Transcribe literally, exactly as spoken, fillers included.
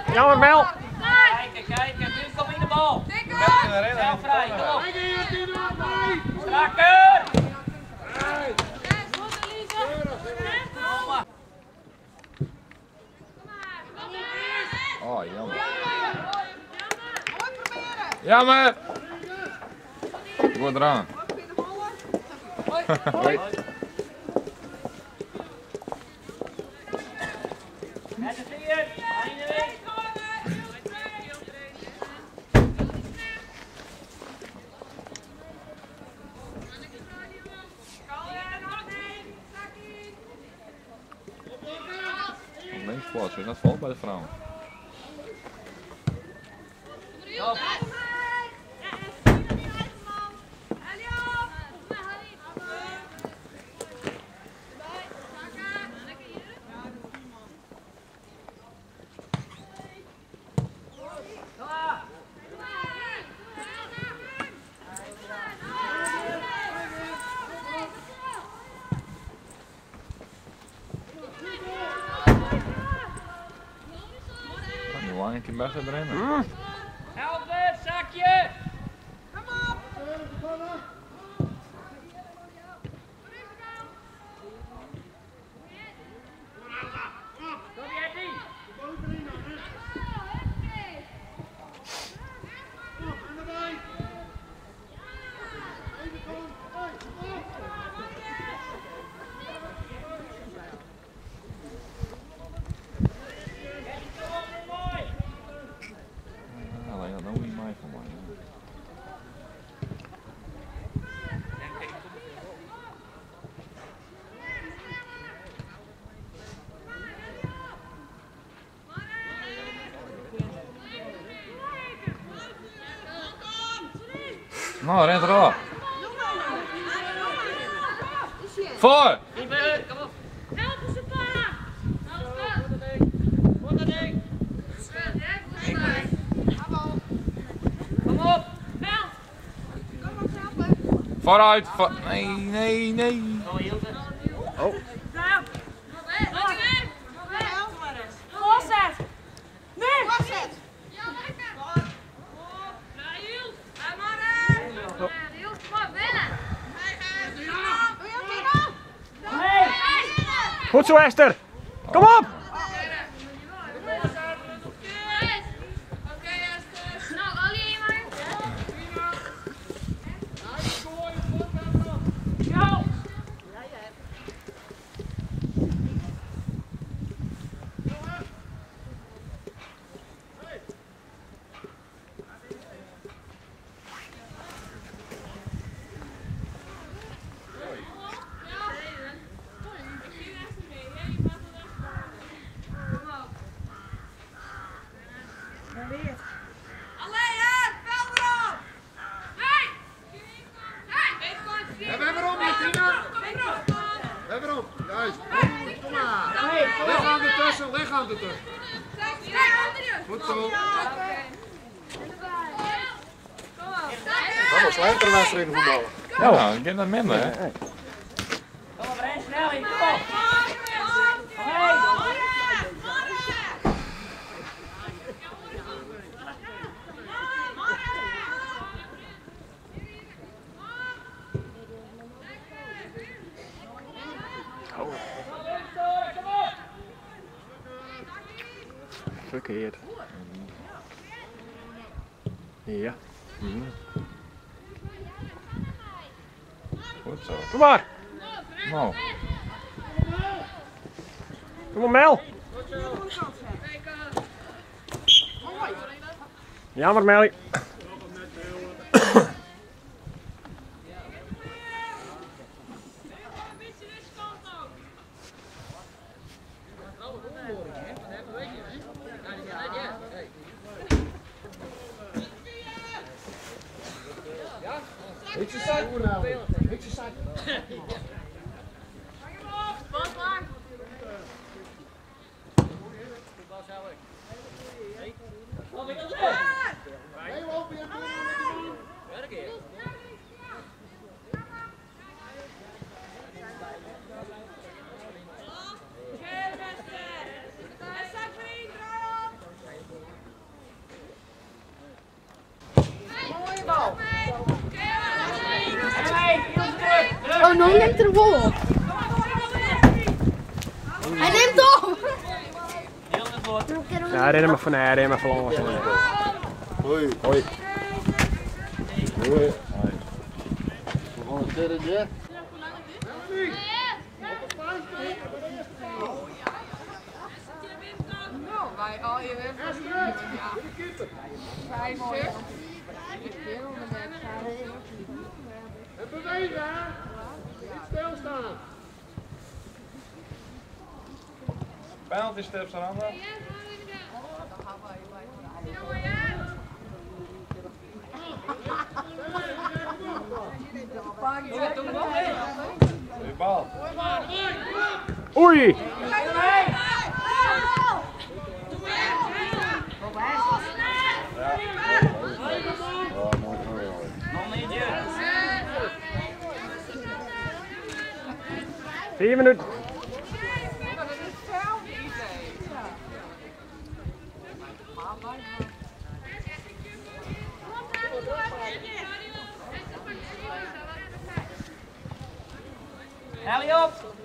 Jammer, Mel. Kijken, kijken, nu kom in de bal. Zelf vrij, kom op. Strakker! Oh, jammer. Jammer! Goed eraan. Hoi. Links plaatsen, dat valt bij de vrouw. Een keer best erin. Mm. Helpen, zakje! Kom op! Kom jij die? Nou, rent erop. Voor! Kom op. Helpen ze pa! Kom op. Vooruit! Voor... Nee, nee, nee. Oh. Voorzet! Nee! Voorzet! Ja, lekker! Raïl! Ga maar in! Raïl, kom maar binnen! Goed zo, Esther. Kom op! Oké, Esther. Nou, Ollie, maar. Ja! Lichaam ertussen, lichaam ertussen. Goed zo. Dat was lekker wedstrijd in voetballen. Ja, ik heb dat minder, hè. Kom op, ren snel in, kom op. Verkeerd. Ja. Mm. Goed zo. Kom maar. Nou. Kom maar, Mel. Jammer, Melly. Weet je zak? Weet je zak? Oh, nou neemt er de bal op. Hij neemt op. Ja, ren hem van naar, ren hem van langs. Hoi. Hoi. Hoi. Gewoon een derde jet. Wij al je hebt vijf zes. En bewegen, hè? Niet stilstaan. Penalty steps aan handen. Goeie bal. Oei! Vier minuten. Ellie op!